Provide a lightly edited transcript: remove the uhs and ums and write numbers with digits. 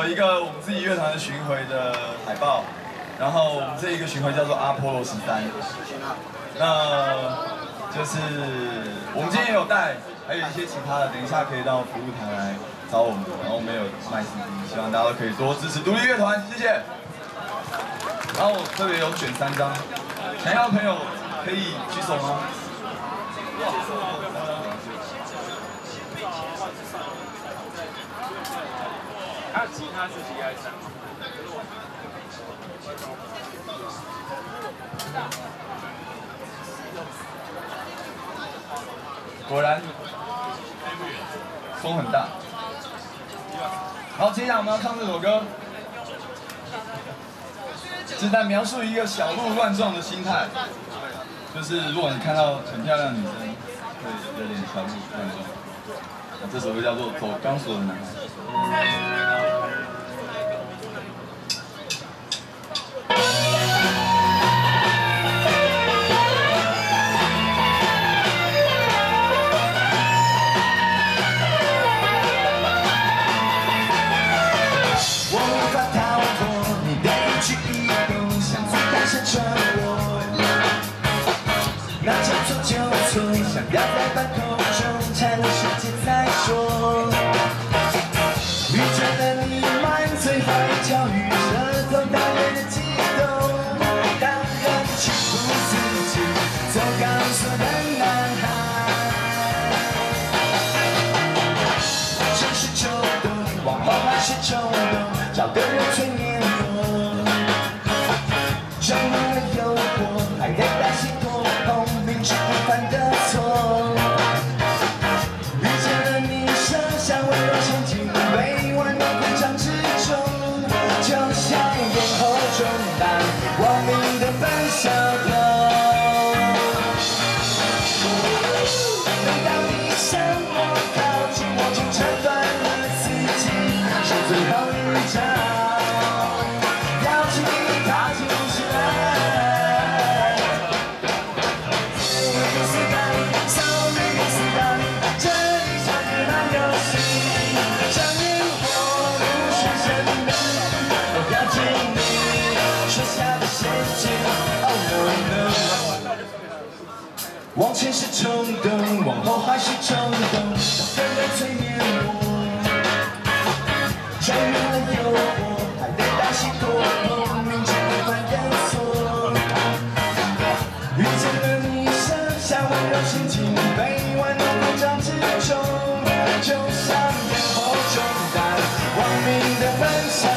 一个我们自己乐团的巡回的海报，然后我们这一个巡回叫做阿波罗13。那就是我们今天也有带，还有一些其他的，等一下可以到服务台来找我们，然后我们有卖 CD， 希望大家都可以多支持独立乐团，谢谢。然后我特别有选3张，想要的朋友可以举手吗？ 还有其他自己爱上。 果然，风很大。好，接下来我们要唱这首歌，是在描述一个小鹿乱撞的心态。就是如果你看到很漂亮的女生，会有点小鹿乱撞。那这首歌叫做《走钢索的男孩》。 那叫做就错，想要在半空中缠世界再说。遇见了你，满嘴坏教育，舌头大约的激动，当然情不自禁，走钢索的男孩。这是冲动，往后还是冲动，找个人催眠我，充满了诱惑，还得大心痛。明知不犯的错，遇见了你，设想温柔陷进被温柔膨胀之中，就像咽喉中弹，亡命的奔小偷。等到你向我靠近，我就承断了自己是最后一招，邀请你踏进时代。往前是冲动，往后还是冲动，等待催眠我，穿越了诱惑，还得大心脱痛，明知不犯的错。遇见了你，设下温柔陷进被温柔膨胀之中，就像咽喉中弹，亡命的奔向。